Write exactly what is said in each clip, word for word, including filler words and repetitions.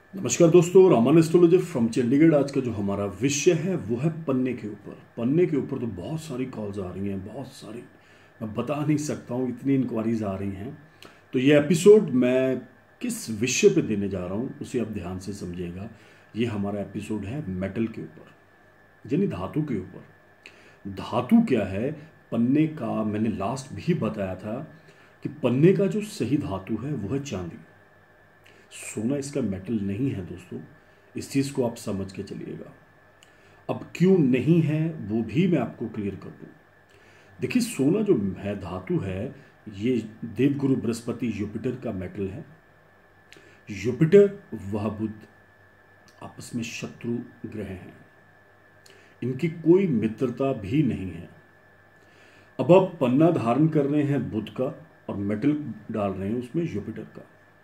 नमस्कार दोस्तों, Raman astrologer from Chandigarh. आज का जो हमारा विषय है वो है पन्ने के ऊपर। पन्ने के ऊपर तो बहुत सारी कॉल्स आ रही हैं, बहुत सारी, मैं बता नहीं सकता हूँ, इतनी इंक्वायरीज आ रही हैं। तो ये एपिसोड मैं किस विषय पे देने जा रहा हूँ उसे आप ध्यान से समझिएगा। ये हमारा एपिसोड है मेटल के ऊपर, यानी धातु के ऊपर। धातु क्या है? पन्ने का मैंने लास्ट भी बताया था कि पन्ने का जो सही धातु है वो है चांदी। सोना इसका मेटल नहीं है दोस्तों, इस चीज़ को आप समझ के चलिएगा। अब क्यों नहीं है वो भी मैं आपको क्लियर कर दूं। देखिए, सोना जो है धातु है, ये देवगुरु बृहस्पति जुपिटर का मेटल है। जुपिटर वह बुध आपस में शत्रु ग्रह हैं, इनकी कोई मित्रता भी नहीं है। अब आप पन्ना धारण कर रहे हैं बुध का और मेटल डाल रहे हैं उसमें जुपिटर का।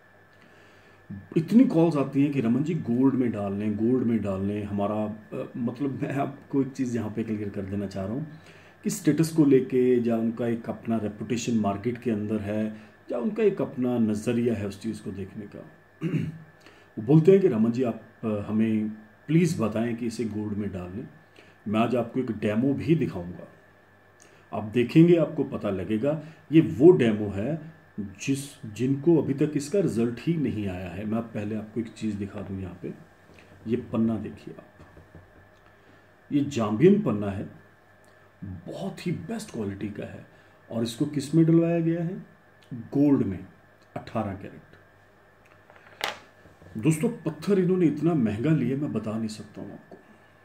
इतनी कॉल्स आती हैं कि रमन जी गोल्ड में डाल लें, गोल्ड में डाल लें। हमारा अ, मतलब मैं आपको एक चीज़ यहाँ पे क्लियर कर देना चाह रहा हूँ कि स्टेटस को लेके, या उनका एक अपना रेपुटेशन मार्केट के अंदर है, या उनका एक अपना नज़रिया है उस चीज़ को देखने का। वो बोलते हैं कि रमन जी आप अ, हमें प्लीज़ बताएं कि इसे गोल्ड में डाल लें। मैं आज आपको एक डेमो भी दिखाऊंगा, आप देखेंगे आपको पता लगेगा। ये वो डेमो है जिस जिनको अभी तक इसका रिजल्ट ही नहीं आया है। मैं पहले आपको एक चीज़ दिखा दूं। यहाँ पे ये पन्ना देखिए आप, ये जाम्बियन पन्ना है, बहुत ही बेस्ट क्वालिटी का है। और इसको किस में डलवाया गया है? गोल्ड में, अठारह कैरेट। दोस्तों, पत्थर इन्होंने इतना महंगा लिया, मैं बता नहीं सकता हूँ आपको।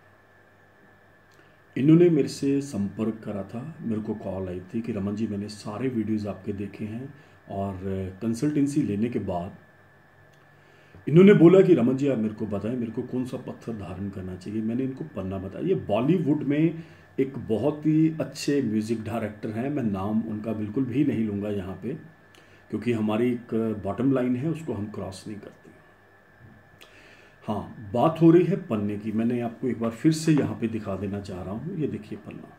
इन्होंने मेरे से संपर्क करा था, मेरे को कॉल आई थी कि रमन जी मैंने सारे वीडियोस आपके देखे हैं, और कंसल्टेंसी लेने के बाद इन्होंने बोला कि रमन जी आप मेरे को बताएं मेरे को कौन सा पत्थर धारण करना चाहिए। मैंने इनको पन्ना बताया। ये बॉलीवुड में एक बहुत ही अच्छे म्यूज़िक डायरेक्टर हैं, मैं नाम उनका बिल्कुल भी नहीं लूँगा यहाँ पे, क्योंकि हमारी एक बॉटम लाइन है, उसको हम क्रॉस नहीं करते। हाँ, बात हो रही है पन्ने की। मैंने आपको एक बार फिर से यहाँ पे दिखा देना चाह रहा हूँ। ये देखिए पन्ना,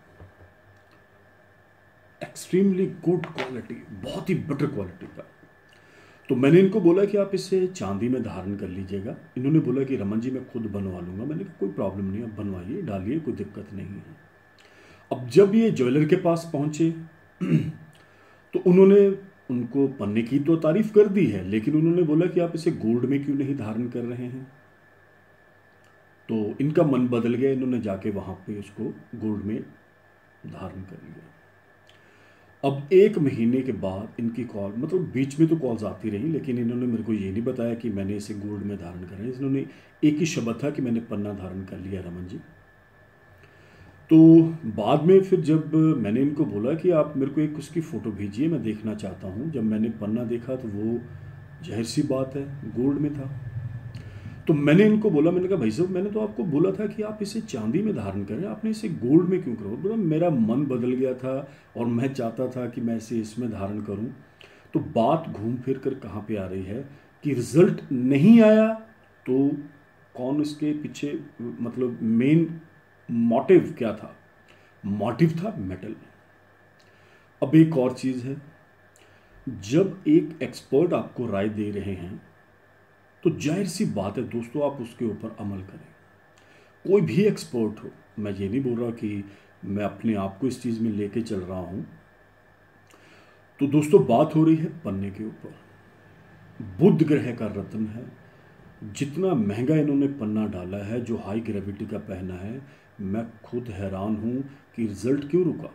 एक्सट्रीमली गुड क्वालिटी, बहुत ही बेटर क्वालिटी का। तो मैंने इनको बोला कि आप इसे चांदी में धारण कर लीजिएगा। इन्होंने बोला कि रमन जी मैं खुद बनवा लूँगा। मैंने कहा कोई प्रॉब्लम नहीं, आप बनवाइए, डालिए, कोई दिक्कत नहीं है। अब जब ये ज्वेलर के पास पहुँचे तो उन्होंने उनको पन्ने की तो तारीफ कर दी है, लेकिन उन्होंने बोला कि आप इसे गोल्ड में क्यों नहीं धारण कर रहे हैं। तो इनका मन बदल गया, इन्होंने जाके वहाँ पे उसको गोल्ड में धारण कर लिया। अब एक महीने के बाद इनकी कॉल, मतलब बीच में तो कॉल्स आती रही, लेकिन इन्होंने मेरे को ये नहीं बताया कि मैंने इसे गोल्ड में धारण करा है। इन्होंने एक ही शब्द था कि मैंने पन्ना धारण कर लिया रमन जी। तो बाद में फिर जब मैंने इनको बोला कि आप मेरे को एक उसकी फ़ोटो भेजिए, मैं देखना चाहता हूँ, जब मैंने पन्ना देखा तो वो जाहिर सी बात है गोल्ड में था। तो मैंने इनको बोला, मैंने कहा भाई साहब मैंने तो आपको बोला था कि आप इसे चांदी में धारण करें, आपने इसे गोल्ड में क्यों करो? बोला मेरा मन बदल गया था और मैं चाहता था कि मैं इसे इसमें धारण करूं। तो बात घूम फिर कर कहाँ पे आ रही है कि रिजल्ट नहीं आया तो कौन इसके पीछे, मतलब मेन मोटिव क्या था? मोटिव था मेटल। अब एक और चीज़ है, जब एक एक्सपर्ट आपको राय दे रहे हैं तो जाहिर सी बात है दोस्तों आप उसके ऊपर अमल करें। कोई भी एक्सपर्ट हो, मैं ये नहीं बोल रहा कि मैं अपने आप को इस चीज़ में लेके चल रहा हूँ। तो दोस्तों बात हो रही है पन्ने के ऊपर। बुध ग्रह का रत्न है, जितना महंगा इन्होंने पन्ना डाला है, जो हाई ग्रेविटी का पहना है, मैं खुद हैरान हूँ कि रिजल्ट क्यों रुका।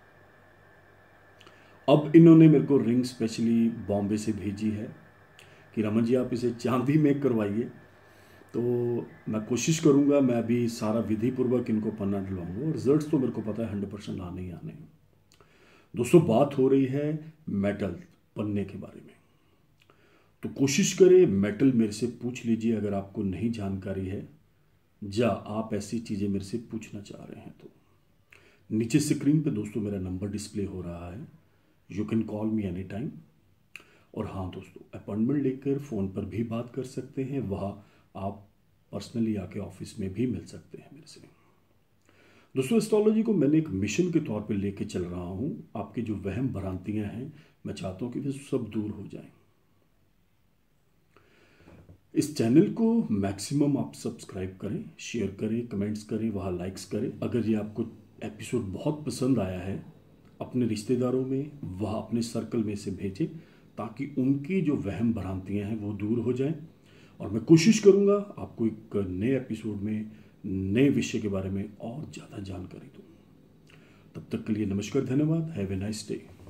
अब इन्होंने मेरे को रिंग स्पेशली बॉम्बे से भेजी है कि रमन जी आप इसे चांदी में करवाइए। तो मैं कोशिश करूंगा, मैं अभी सारा विधि पूर्वक इनको पन्ना डलवाऊंगा, और रिजल्ट्स तो मेरे को पता है हंड्रेड परसेंट आने ही आने हैं। दोस्तों बात हो रही है मेटल पन्ने के बारे में, तो कोशिश करें मेटल मेरे से पूछ लीजिए अगर आपको नहीं जानकारी है, या आप ऐसी चीज़ें मेरे से पूछना चाह रहे हैं। तो नीचे स्क्रीन पे दोस्तों मेरा नंबर डिस्प्ले हो रहा है, you can call me any time. और हाँ दोस्तों, अपॉइंटमेंट लेकर फ़ोन पर भी बात कर सकते हैं, वहाँ आप पर्सनली आके ऑफिस में भी मिल सकते हैं मेरे से। दोस्तों एस्ट्रोलॉजी को मैंने एक मिशन के तौर पे लेके चल रहा हूँ। आपकी जो वहम भ्रांतियाँ हैं, मैं चाहता हूँ कि वे सब दूर हो जाएं। इस चैनल को मैक्सिमम आप सब्सक्राइब करें, शेयर करें, कमेंट्स करें, वहाँ लाइक्स करें। अगर ये आपको एपिसोड बहुत पसंद आया है, अपने रिश्तेदारों में, वह अपने सर्कल में से भेजें ताकि उनकी जो वहम भ्रांतियाँ हैं वो दूर हो जाएं। और मैं कोशिश करूँगा आपको एक नए एपिसोड में नए विषय के बारे में और ज़्यादा जानकारी दूँ। तब तक के लिए नमस्कार, धन्यवाद। Have a nice day.